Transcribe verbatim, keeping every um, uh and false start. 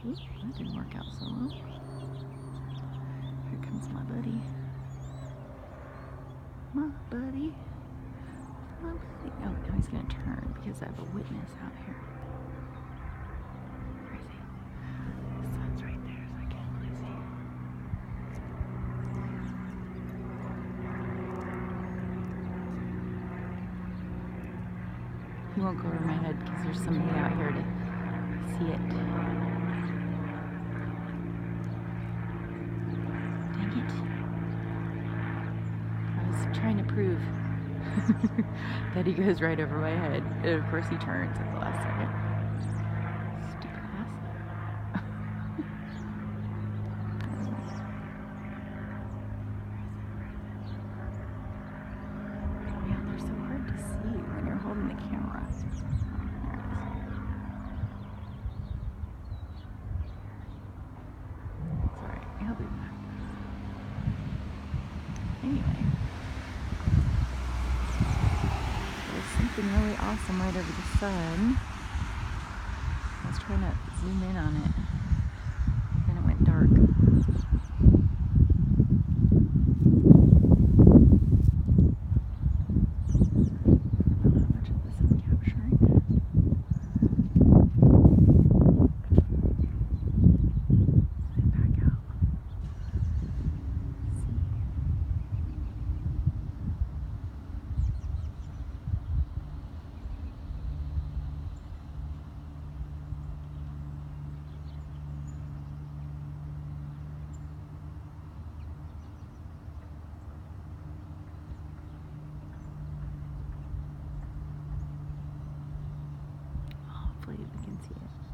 Ooh, that didn't work out so well. Here comes my buddy. My buddy. My buddy. Oh, now he's gonna turn because I have a witness out here. Where is he? The sun's right there, so I can't really see. He won't go over my head because there's somebody out here to see it. Dang it. I was trying to prove that he goes right over my head. And of course he turns at the last second. Stupid ass. Man, they're so hard to see when you're holding the camera. Sorry, he'll be back. Anyway. There's something really awesome right over the sun. I was trying to zoom in on it. Then it went dark. Hopefully we can see it.